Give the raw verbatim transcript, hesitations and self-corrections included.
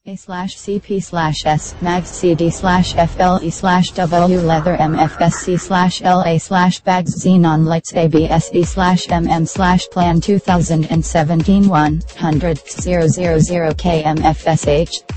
A slash CP slash S mags CD slash FLE slash W leather M F S C slash LA slash bags xenon lights A B S E slash MM slash plan two thousand seventeen one hundred thousand K M F S H